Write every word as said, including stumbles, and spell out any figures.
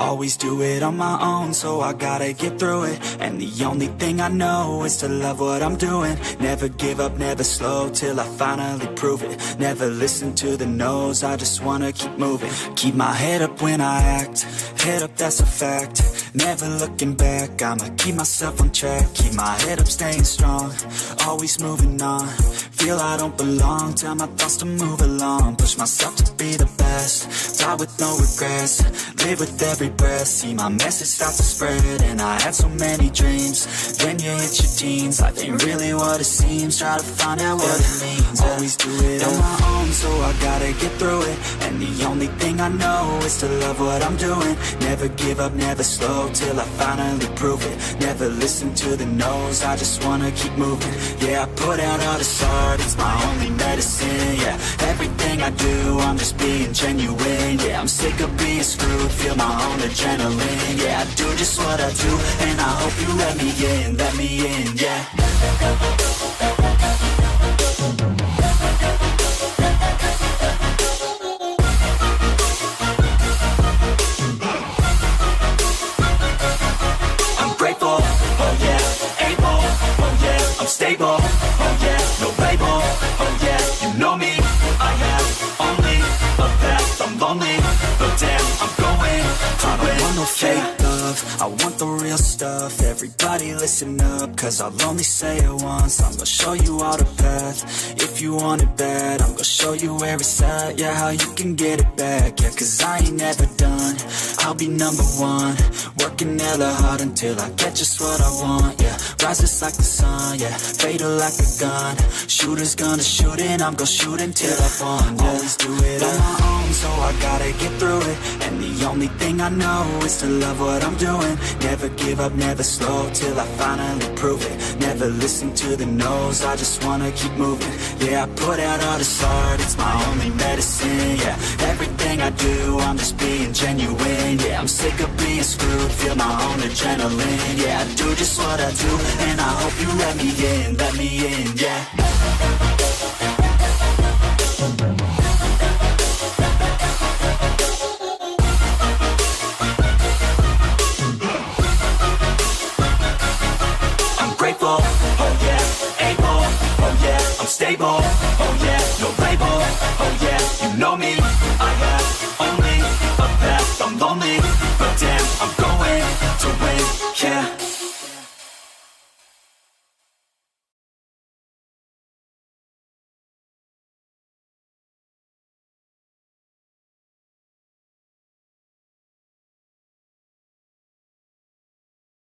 Always do it on my own, so I gotta get through it. And the only thing I know is to love what I'm doing. Never give up, never slow, till I finally prove it. Never listen to the no's, I just wanna keep moving. Keep my head up when I act, head up, that's a fact. Never looking back, I'ma keep myself on track. Keep my head up, staying strong, always moving on. Feel I don't belong, tell my thoughts to move along. Push myself to be the best, die with no regrets. Live with every breath, see my message start to spread. And I had so many dreams, then you hit your teens. Life ain't really what it seems, try to find out what it means. Always do it on my own, so I gotta get through it. And the only thing I know is to love what I'm doing. Never give up, never slow, till I finally prove it. Never listen to the no's, I just wanna keep moving. Yeah, I put out all this art, it's my only medicine. Yeah, everything I do, I'm just being genuine. Yeah, I'm sick of being screwed, feel my own adrenaline. Yeah, I do just what I do, and I hope you let me in, let me in, yeah. I'm grateful, oh yeah, able, oh yeah, I'm stable, oh yeah, no label, oh yeah, you know me, I have only a path, I'm lonely, but damn, I'm going to I don't want no fake love, I want the real stuff. Everybody listen up, cause I'll only say it once. I'm gonna show you all the path, if you want it bad. I'm gonna show you where it's at, yeah, how you can get it back. Yeah, cause I ain't never done, I'll be number one. Working hella hard until I get just what I want, yeah. Rises like the sun, yeah, fatal like a gun. Shooter's gonna shoot and I'm gonna shoot until I won, yeah. Always do it on my own, so I gotta get through it. And the only thing I know is to love what I'm doing. Never give up, never slow, till I finally prove it. Never listen to the no's, I just wanna keep moving. Yeah, I put out all this art, it's my only medicine. Yeah, everything I do, I'm just being genuine. Yeah, I'm sick of being screwed, feel my own adrenaline. Yeah, I do just what I do, and I hope you let me in, let me in, yeah. Oh yeah, able, oh yeah, I'm stable, oh yeah, no label,